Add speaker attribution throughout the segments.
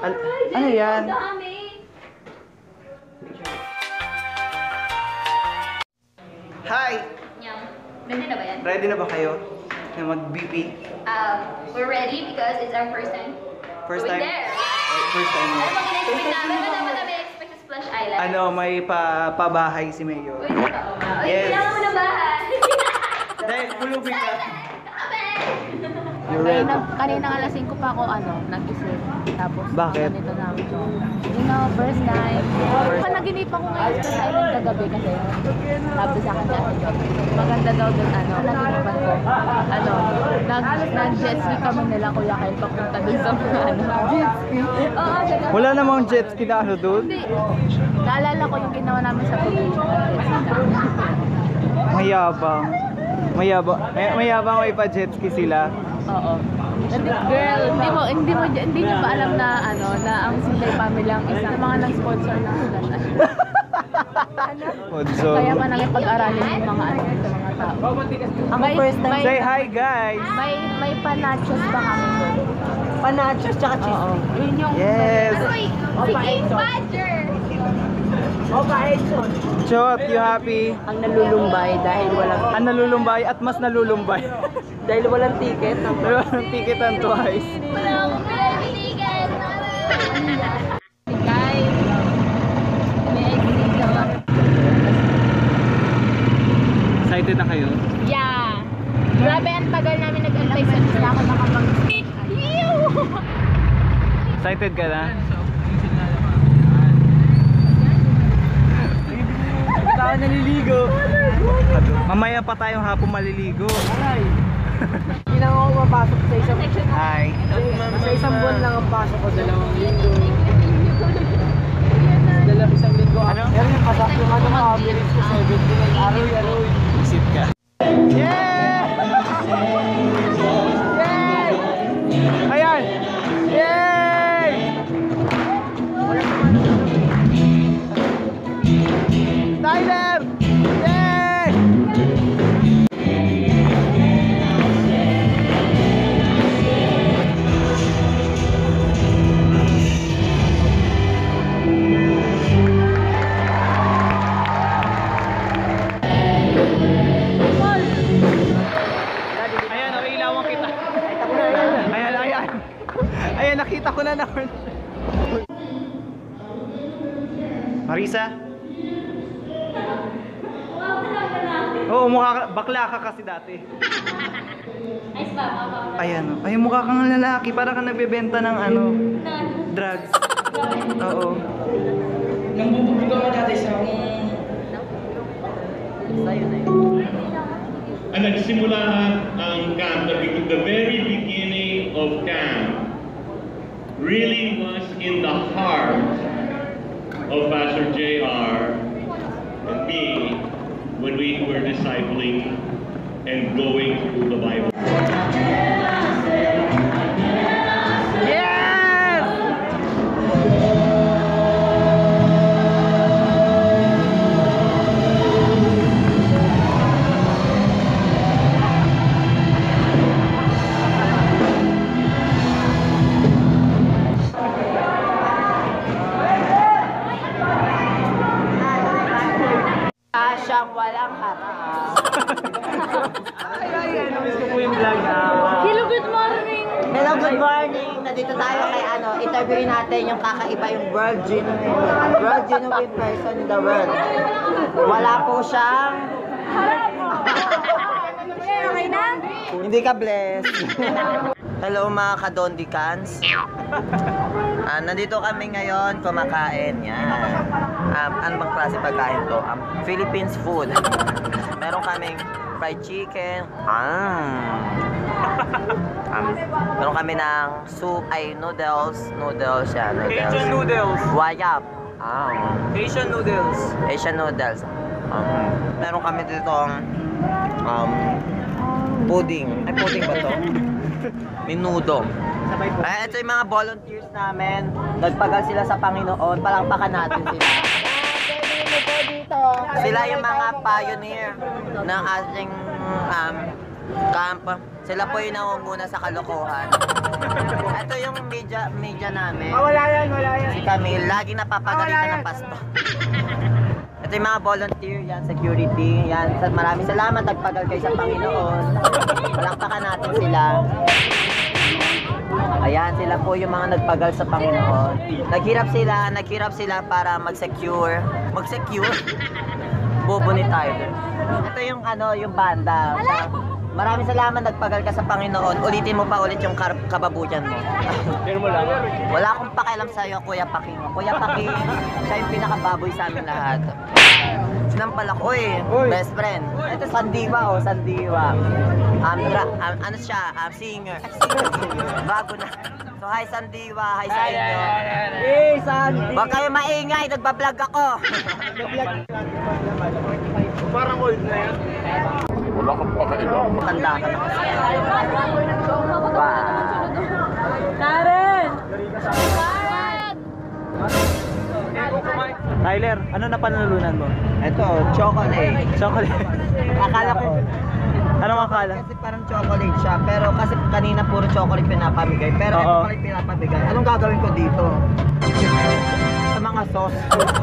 Speaker 1: Ano yan? Hi!
Speaker 2: Ready na ba yan?
Speaker 1: Ready na ba kayo na mag-BP?
Speaker 2: We're ready because it's our first time.
Speaker 1: First
Speaker 2: going
Speaker 1: time?
Speaker 2: there.
Speaker 1: First time mo.
Speaker 2: Ano bang in-expect namin? Ano expect sa Splash Island?
Speaker 1: Ano, may pabahay si Mayo.
Speaker 2: Uy, totoo. Uy,
Speaker 1: Yes.
Speaker 2: kailangan mo ng bahay.
Speaker 1: Dahil pulubin ka.
Speaker 2: You're
Speaker 1: ready.
Speaker 3: Kanina alas 5 pa ako nag-isip. Tapos
Speaker 1: Bakit?
Speaker 3: ganito namin yung, first time. Panaginipa ko ngayon sa island kagabi kasi sabi sa akin dati doon. Maganda daw doon naginipan ko. Nag-jet ski kami nila Kuya Kyle papunta doon sa mga jet ski. Oo, ganun.
Speaker 1: Wala namang jet ski na doon?
Speaker 3: Hindi. Naalala ko yung ginawa namin sa provincial jet ski.
Speaker 1: Mayabang. Mayabang may pa-jet ski sila.
Speaker 3: Oo. Girl, hindi niyo ba alam na na ang Sinday family ang isa ng mga nag-sponsor ng Splash
Speaker 1: Sponsor.
Speaker 3: Kaya pa namin pag-aralin yung mga sa mga tao. Ang first time.
Speaker 1: Say hi guys!
Speaker 3: May panachos pa kami doon.
Speaker 4: Panachos tsaka cheese.
Speaker 3: Oo. Yun yung
Speaker 1: Yes!
Speaker 2: Si King Badger!
Speaker 1: Chot, you happy?
Speaker 4: Ang nalulumbay dahil walang
Speaker 1: Ang nalulumbay at mas nalulumbay.
Speaker 4: dahil walang ticket.
Speaker 1: Walang ticket ang twice.
Speaker 2: Wala akong pinag-ticket!
Speaker 3: guys. May exit naman.
Speaker 1: Excited na kayo?
Speaker 3: Yeah. Grabe ang tagal namin nag-antay sa isla ako nakapag-skate.
Speaker 1: Excited ka na? Tayo naliligo. Mamaya pa tayong hapon maliligo.
Speaker 4: Hindi na ako mapasok sa isang
Speaker 1: Hi.
Speaker 4: sa isang buwan lang ang pasok ko, 2 linggo. Isang linggo.
Speaker 1: Ano?
Speaker 4: Pero yung pasok yung average ko 79 araw.
Speaker 1: Visit ka. Yeah! Yay! Ayan! Yay! Tyler! Yay! Ayan, nailawan kita. Ayan. Ayan, nakita ko na naman. Marisa? Oo, bakla ka kasi dati.
Speaker 2: Nice ba?
Speaker 1: Ayan, ay mukha kang lalaki, para kang nagbebenta ng drugs. Oo.
Speaker 4: Nambubugod ako dati sa
Speaker 5: Nagsimula ang camp, the very beginning of camp really was in the heart of Pastor JR and me when we were discipling and going through the Bible.
Speaker 1: Yes!
Speaker 4: siyang walang harap.
Speaker 1: Namiss ko po yung vlog na.
Speaker 3: Hello, good morning.
Speaker 4: Hello, good morning. Nandito tayo kay interviewin natin yung kakaiba yung world genuine person in the world. Wala po siyang
Speaker 3: Okay na?
Speaker 4: hindi ka blessed. Hello mga kadondikans. Nandito kami ngayon kumakain. Yan. Ano bang klase pagkain to? Philippines food. Meron kaming fried chicken. Meron kami ng soup, noodles. Noodles yan.
Speaker 1: Asian noodles.
Speaker 4: Wayap.
Speaker 1: Asian noodles.
Speaker 4: Asian noodles. Meron kami dito pudding. Ay, pudding ba to? Minudo. Ito yung mga volunteers namin. Nagpagal sila sa Panginoon. Palakpakan natin sila. Sila yung mga pioneer ng ating camp. Sila po yung nangunguna sa kalokohan. Ito yung media namin.
Speaker 1: Wala yan.
Speaker 4: Si Camille, lagi napapagalitan ng pasto. Ito yung mga volunteer, yan, security, yan. Maraming salamat, nagpagal kayo sa Panginoon. Palakpakan natin sila. Ayan, sila po yung mga nagpagal sa Panginoon. Naghirap sila para mag-secure. Bobo ni Tyler. Ito yung yung banda. Maraming salamat, nagpagal ka sa Panginoon. Ulitin mo pa ulit yung kababuyan mo.
Speaker 1: Pero mo lang.
Speaker 4: Wala akong pakialam sa'yo, Kuya Paking. Kuya Paking, siya yung pinakababoy sa amin lahat. Sinampal ako eh.
Speaker 1: Uy.
Speaker 4: Best friend. Ito, Sandiwa Sandiwa. Ano siya? Singer. Bago na. So, hi Sandiwa. Hi sa inyo.
Speaker 1: Hey, Sandy.
Speaker 4: Huwag kayo maingay, nagbablog ako.
Speaker 1: Parang old na yan.
Speaker 4: Tanda ka na kasi. Wow.
Speaker 3: Karen!
Speaker 1: Tyler, ano na pananalunan mo?
Speaker 4: Ito, chocolate.
Speaker 1: Chocolate.
Speaker 4: Akala ko,
Speaker 1: Anong akala?
Speaker 4: kasi parang chocolate siya, pero kasi kanina puro chocolate pinapamigay. Pero ito
Speaker 1: Oo.
Speaker 4: pala yung pinapamigay. Anong gagawin ko dito? Sa mga sauce.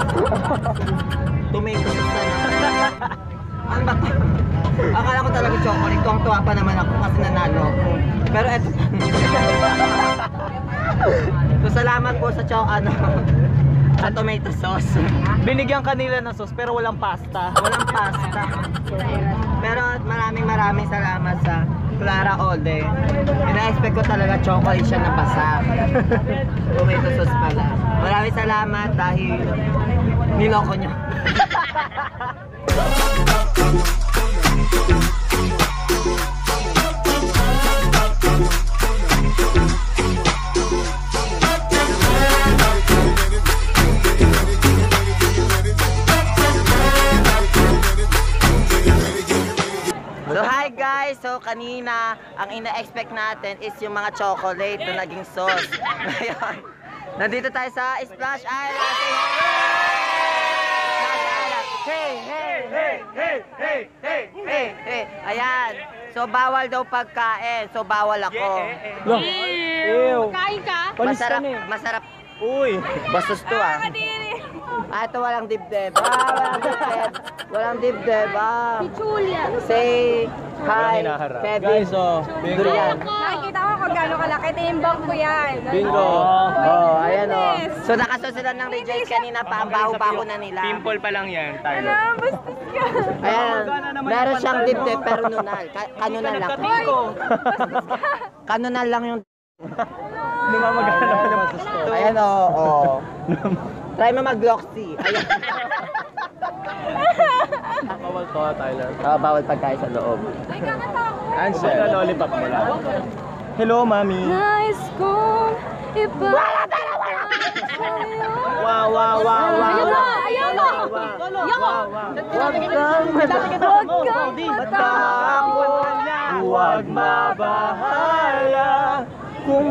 Speaker 4: Tomato sauce na naman. Ano ba to? Akala ko talaga chocolate. Tuwang-tuwa pa naman ako kasi nanalo ako. Pero eto. So salamat po sa sa tomato sauce.
Speaker 1: Binigyan kanila ng sauce pero walang pasta.
Speaker 4: Walang pasta. Pero maraming salamat sa Clara Ode. Ina-expect ko talaga chocolate siya na basa. Tomato sauce pala. Maraming salamat dahil niloko niyo. So hi guys! So kanina, ang ina-expect natin is yung mga chocolate na naging sauce. Ngayon, nandito tayo sa Splash Island! Hey! Hey! Ayan! So bawal daw pagkain, so bawal ako.
Speaker 1: Ew.
Speaker 3: Kain ka?
Speaker 4: Masarap.
Speaker 1: Uy.
Speaker 4: Bastos to ah. Ito walang dibdib. Walang dibdib.
Speaker 3: Julia.
Speaker 4: Say hi, Kevin.
Speaker 1: Guys,
Speaker 4: Durian.
Speaker 3: Nakikita ko kung gano'n kalaki. Timbang ko yan.
Speaker 1: Bingo.
Speaker 4: Oh, ayan oh. So nakasusunod ng Rejoice kanina pa, ang baho-baho na nila.
Speaker 1: Pimple pa lang yan, Tyler.
Speaker 3: Bastos ka.
Speaker 4: Ayan, meron siyang dibdib pero nunal. Kanunal lang. Kanunal lang yung...
Speaker 1: Lumamagana naman yung susto.
Speaker 4: Ayan oh. Try mo mag-gloxy. Ayan.
Speaker 1: Bawal to, Tyler.
Speaker 4: Bawal pagkain sa loob.
Speaker 1: Answer. Ito lollipop mo lang. Hello, mami.
Speaker 3: Nice kong iba. Wala
Speaker 1: Wow.
Speaker 3: Ayaw mo!
Speaker 1: Huwag mabahala kung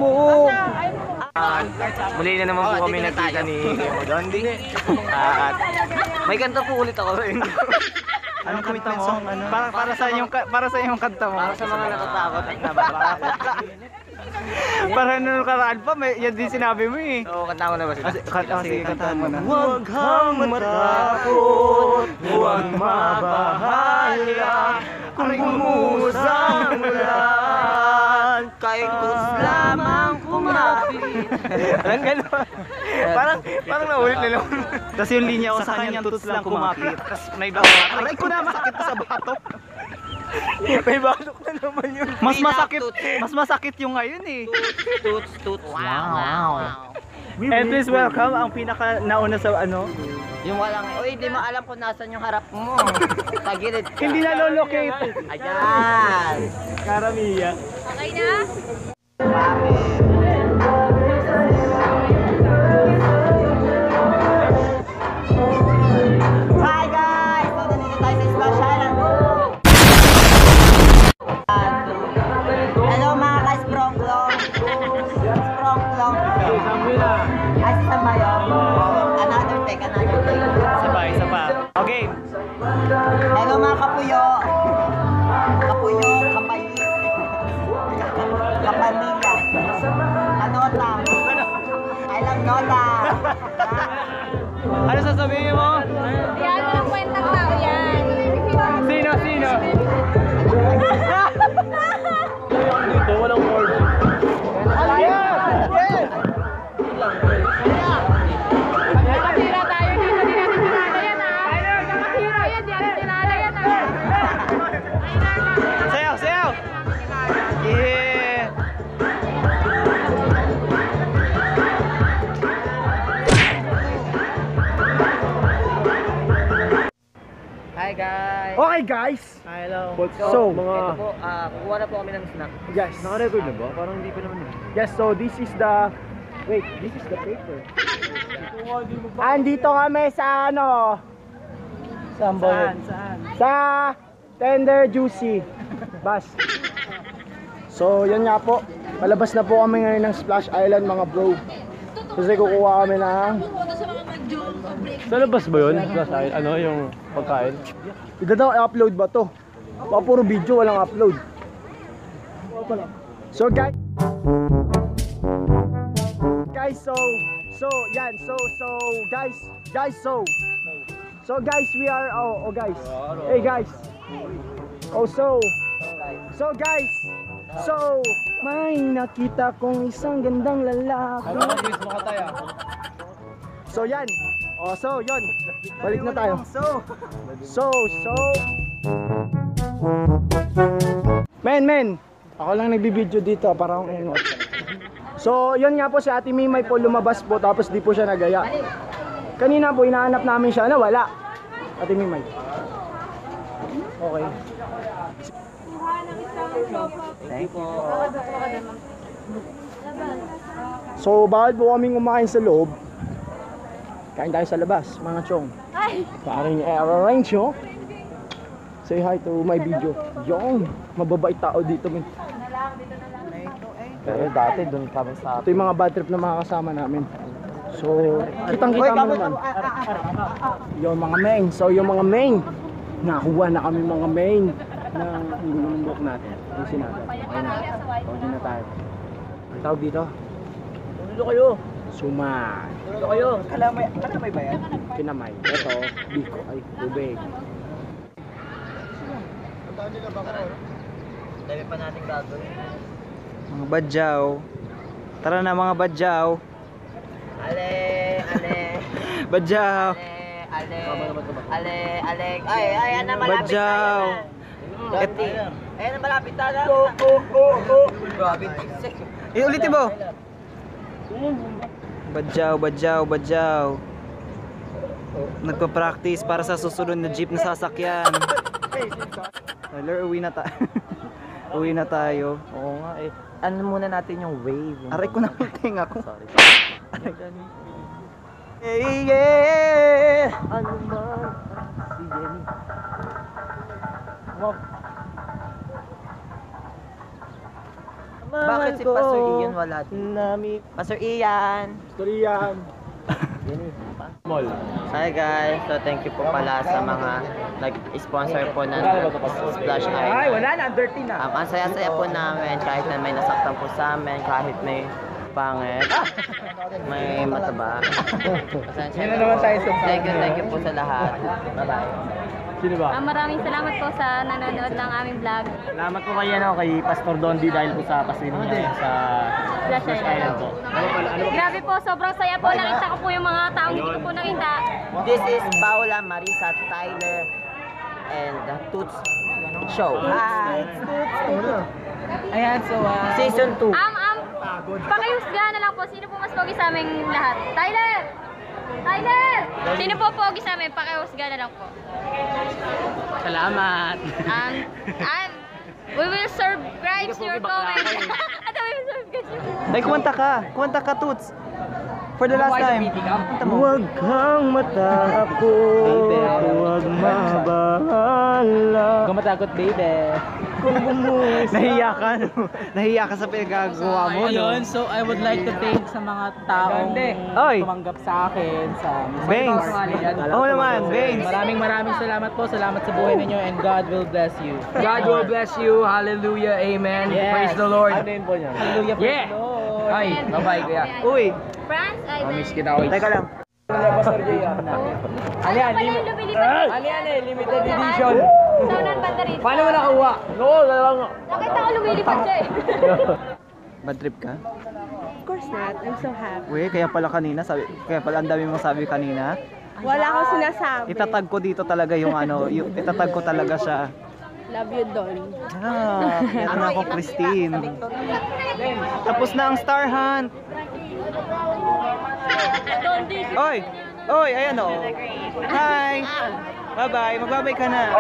Speaker 1: muli na naman po kami nakita ni Dondi. At may kanta po ulit ako rin. Anong kanta mo? Para sa yung kanta mo.
Speaker 4: Para sa mga natatakot at nababahala.
Speaker 1: Para nung karaan pa, yan din sinabi mo eh.
Speaker 4: Oo, kanta mo na ba sila?
Speaker 1: Sige, kanta mo na. Huwag kang matakot, huwag mabahala, kung bumusang ulan,
Speaker 4: Kahit tus lamang kumapit.
Speaker 1: Parang gano'n. Parang naulit na lang. Tapos yung linya ko sa kanyang tuts lang kumapit. Tapos may batok. Aray ko na, masakit sa batok. May batok na naman yun. Mas masakit yung ngayon eh.
Speaker 4: Tuts. Wow.
Speaker 1: And please welcome ang pinaka nauna sa
Speaker 4: Yung walang, uy, di mo alam kung nasan yung harap mo. Tagilid ka.
Speaker 1: hindi na locate.
Speaker 4: Ayan.
Speaker 1: Karamiya.
Speaker 3: Okay na?
Speaker 4: Hi guys! So, nandito tayo sa Splash Island. Hello mga ka-sprongklong. Sprongklong. Ay, sa bayo. Another take.
Speaker 1: Isa pa. Okay.
Speaker 4: Hello mga kapuyo. Kapayit. Lola!
Speaker 1: Ano sasabihin mo?
Speaker 2: Yan, walang kwentang tao yan.
Speaker 1: Sino?
Speaker 6: Dito, walang cord.
Speaker 3: Nakatira tayo dito, di natin tinala yan ha. Nakatira yan, di natin tinala yan ha.
Speaker 1: Sayaw! Yeah!
Speaker 4: Hi guys!
Speaker 6: Okay guys!
Speaker 1: Hello.
Speaker 6: So,
Speaker 4: Ito po, kuha na po kami ng snack.
Speaker 6: yes.
Speaker 1: Naka-record na ba? Parang hindi pa naman
Speaker 6: Yes, so this is the... Wait, this is the paper. Andito kami sa ano?
Speaker 1: Saan?
Speaker 6: Sa Tender Juicy Bus. So, yan nga po. Palabas na po kami ngayon ng Splash Island mga bro. Kasi kukuha kami ng...
Speaker 7: Sa labas ba yun? Ano yung pagkain?
Speaker 6: Ito daw, i-upload ba to? Baka puro video, walang upload. So guys, so guys, we are, guys, hey guys, so may nakita kong isang gandang lalaki. So yan, yun, balik na tayo. Men, ako lang nagbibideo dito para akong ingot. So, yun nga po si Ate Mimay po lumabas po tapos di po siya nagaya. Kanina po hinahanap namin siya, wala. Ate Mimay. Okay.
Speaker 4: Thank you.
Speaker 6: So, bawal po kaming kumain sa loob. Kain tayo sa labas, mga chong. Parang i-arrange nyo. Say hi to my video. Yung, mababait tao dito, men.
Speaker 4: Pero dati doon kami sa...
Speaker 6: Ito yung mga bad trip na mga kasama namin. So, kitang-kita mo naman. Yung mga main. So, yung mga main. Nakuha na kami mga main na inulundok natin. Yung sinabi. Okay na. Pwede na tayo. Ang tawag dito?
Speaker 1: Tulo kayo.
Speaker 6: Suman.
Speaker 1: Tulo kayo. Kalamay ba yan?
Speaker 6: Kinamay. Ito, biko. Ay, tubig.
Speaker 4: Dami pa natin gagawin.
Speaker 1: Mga badyaw. Tara na mga badyaw.
Speaker 4: Ale.
Speaker 1: Badyaw.
Speaker 4: Ale. Ay, na malapit
Speaker 1: Badyaw.
Speaker 4: Ayan na malapit na lang. Grabe.
Speaker 1: Ulitin mo. Badyaw. Nagpa-practice para sa susunod na jeep na sasakyan. Tyler, uwi na tayo.
Speaker 4: Oo nga eh. Ano muna natin yung wave?
Speaker 1: Aray ko na ulting ako.
Speaker 4: Sorry.
Speaker 1: Yeah.
Speaker 4: Ano man? Si Jenny. Bakit si Pastor Ian wala dito? Pastor Ian!
Speaker 6: Storyan.
Speaker 7: Mall.
Speaker 4: Hi guys! So thank you po pala sa mga nag-sponsor po ng Splash Island.
Speaker 1: Ay, wala na, dirty na.
Speaker 4: Ang saya-saya po namin kahit na may nasaktan po sa amin, kahit may pangit, may mataba. Pasensya na
Speaker 1: naman
Speaker 4: po.
Speaker 1: tayo sa
Speaker 4: Thank you po sa lahat. Bye-bye.
Speaker 7: Sino ba?
Speaker 2: Maraming salamat po sa nanonood ng aming vlog.
Speaker 7: Salamat po kay Pastor Dondi dahil po sa pasilin niya sa
Speaker 2: Splash Island
Speaker 7: po.
Speaker 2: Grabe po, sobrang saya po. Nakita ko po yung mga taong hindi ko po nakita.
Speaker 4: This is Paula, Marisa, Tyler, and the Toots Show. Hi!
Speaker 1: Ayan, so
Speaker 4: Season 2.
Speaker 2: Pakihusgahan na lang po. Sino po mas pogi sa aming lahat? Tyler! Sino po pogi sa amin? Pakihusgahan na lang po.
Speaker 1: salamat.
Speaker 2: We will subscribe your comment. Ano we will subscribe?
Speaker 1: Ay, kumanta ka, Toots. For the last time. Kumanta mo.
Speaker 6: Huwag kang matakot, huwag mabahala.
Speaker 1: Huwag kang matakot, baby. Nahiya ka sa pinagagawa mo, no?
Speaker 8: Ayun, so I would like to thank sa mga taong
Speaker 1: Oy!
Speaker 8: tumanggap sa akin sa
Speaker 1: Bangs! Oo naman, Bangs!
Speaker 8: Maraming salamat po. Salamat sa buhay ninyo and God will bless you.
Speaker 1: God will bless you. Hallelujah. Amen.
Speaker 8: Yes.
Speaker 1: Praise the Lord.
Speaker 7: Ano yun po niya?
Speaker 8: Hallelujah.
Speaker 1: Yeah.
Speaker 8: Praise the Lord.
Speaker 1: Ay, bye-bye, kuya. Uy,
Speaker 2: France Island.
Speaker 6: Miss kita ko.
Speaker 1: Teka lang.
Speaker 6: Pastor Jay.
Speaker 2: Ano pala yung lumilipad?
Speaker 6: Ano yan eh? Limited edition.
Speaker 2: So, banda rito.
Speaker 6: Paano mo nakuha? Oo, dalawang.
Speaker 2: Nakita ko lumilipad siya eh.
Speaker 1: Bad trip ka?
Speaker 3: Of course not. I'm so happy.
Speaker 1: Uy, kaya pala ang dami mong sabi kanina.
Speaker 3: Wala akong sinasabi.
Speaker 1: Itatag ko dito talaga yung ano, itatag ko talaga siya.
Speaker 3: Love you, Don.
Speaker 1: Ah, meron na ako, Christine. Tapos na ang Star Hunt. Oy! Oy, ayan o. Hi! Bye-bye, magbabay ka na.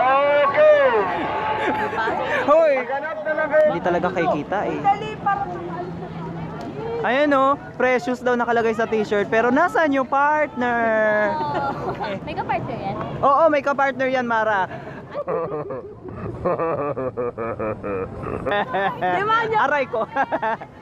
Speaker 1: Hoy! Hindi talaga kayo kita eh. Ayan o, Precious daw nakalagay sa t-shirt. Pero nasaan yung partner?
Speaker 2: May ka-partner yan?
Speaker 1: Oo, may ka-partner yan, Mara. Aray ko.